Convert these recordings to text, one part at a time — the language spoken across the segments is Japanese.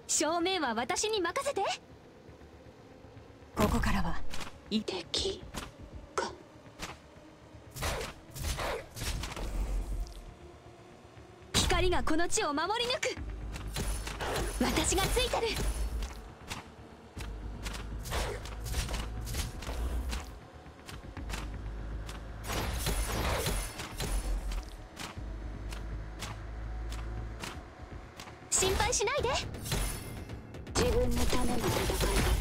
正面は私に任せて。 ここからは敵か。 光がこの地を守り抜く。私がついてる。心配しないで。 自分のための戦いだ。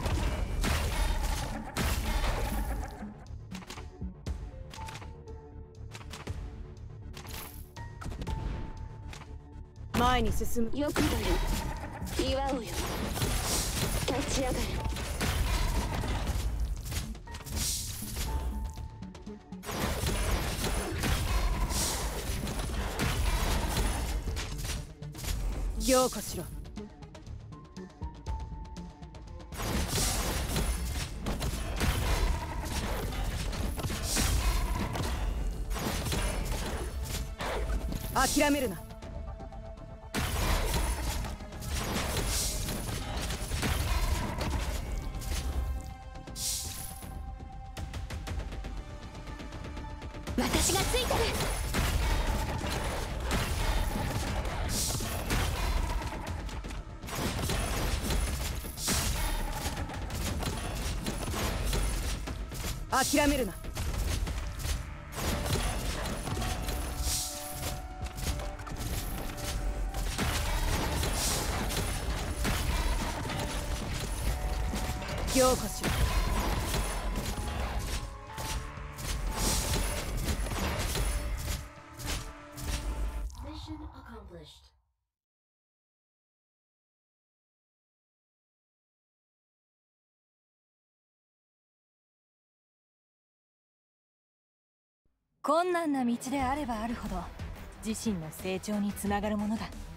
前に進む。 よくだよ。祝うよ。立ち上がれ。 凝固しろ。諦めるな。 私がついてる。 諦めるな。凝固しろ。 Mission accomplished. 困難な道であればあるほど自身の成長につながるものだ。